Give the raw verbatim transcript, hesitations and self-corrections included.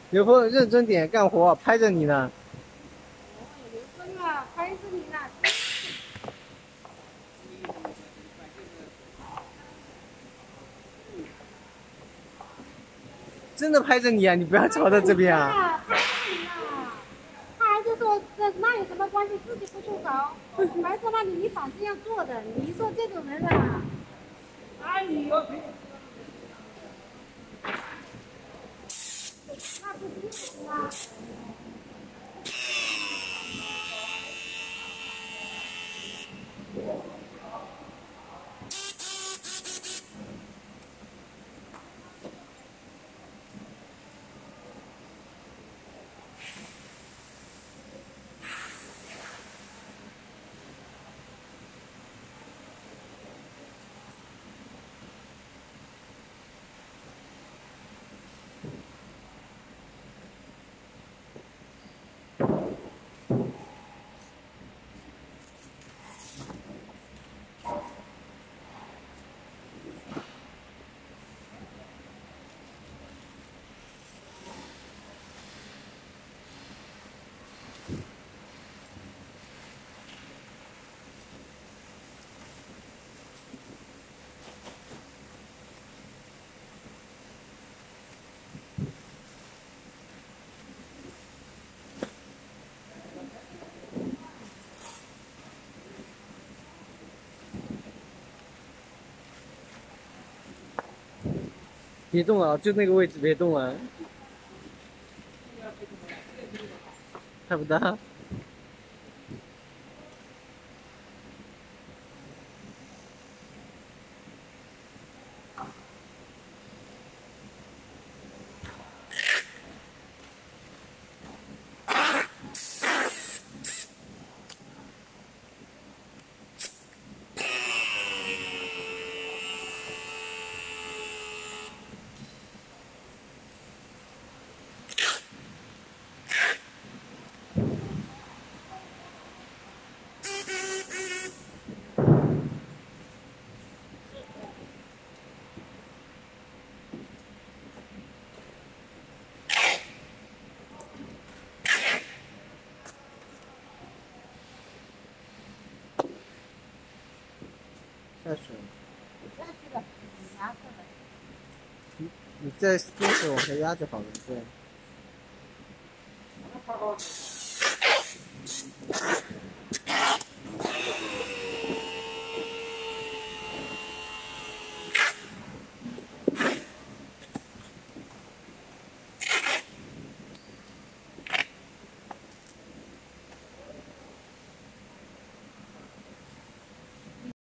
刘峰，认真点干活，拍着你呢。 哦，刘峰啊，拍着你呢。 真的拍着你啊！你不要朝着这边啊！ 拍着你呢。他还是说这那有什么关系？自己不出手，还在那里你反正要做的。你说这种人啊，哎呦，那不行啊。 别动啊，就那个位置别动啊，看不到。下水。 下去了，你拿过来。 你你再坚持往下压就好了，对。